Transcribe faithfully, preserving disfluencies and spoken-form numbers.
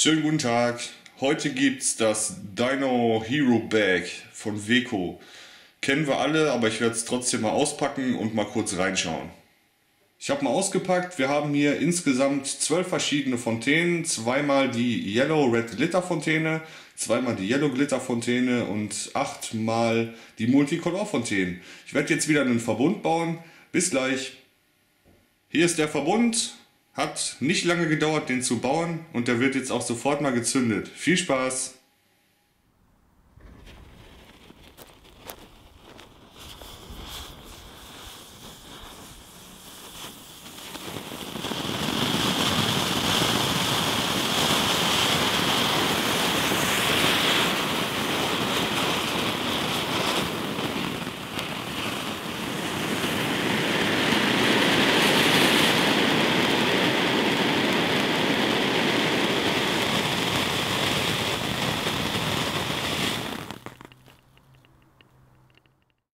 Schönen guten Tag. Heute gibt's das Dino Hero Bag von Weco. Kennen wir alle, aber ich werde es trotzdem mal auspacken und mal kurz reinschauen. Ich habe mal ausgepackt. Wir haben hier insgesamt zwölf verschiedene Fontänen. Zweimal die Yellow Red Glitter Fontäne, zweimal die Yellow Glitter Fontäne und achtmal die Multicolor Fontänen. Ich werde jetzt wieder einen Verbund bauen. Bis gleich. Hier ist der Verbund. Hat nicht lange gedauert, den zu bauen, und der wird jetzt auch sofort mal gezündet. Viel Spaß!